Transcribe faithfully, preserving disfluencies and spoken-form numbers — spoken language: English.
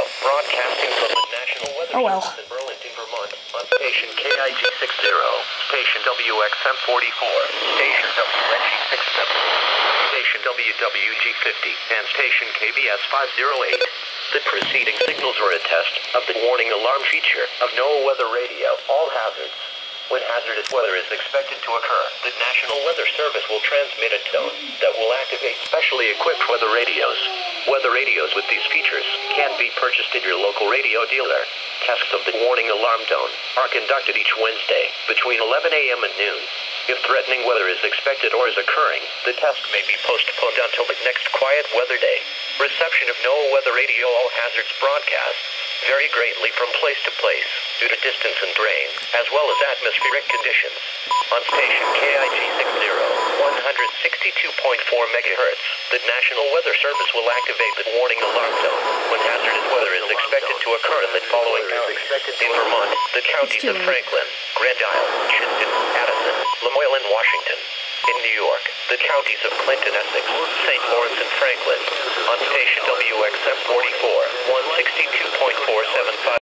broadcasting from the National Weather Oh, well. Service in Burlington, Vermont, on station K I G sixty, station W X M forty-four, station W N G sixty-seven, station W W G fifty, and station K B S five oh eight. The preceding signals are a test of the warning alarm feature of NOAA Weather Radio. All hazards. When hazardous weather is expected to occur, the National Weather Service will transmit a tone that will activate specially equipped weather radios. Weather radios with these features can be purchased at your local radio dealer. Tests of the warning alarm tone are conducted each Wednesday between eleven a m and noon. If threatening weather is expected or is occurring, the test may be postponed until the next quiet weather day. Reception of NOAA Weather Radio All Hazards broadcasts vary greatly from place to place due to distance and terrain, as well as atmospheric conditions. On station K I G sixty, one sixty-two point four megahertz, the National Weather Service will activate the warning alarm tone when hazardous weather is expected to occur in the following counties. In Vermont, the counties of Franklin, Grand Isle, Chittenden, Addison, Lemoyne, Washington. In New York, the counties of Clinton, Essex, Saint Lawrence, and Franklin. On station W X M forty-four, one sixty-two point four seven five.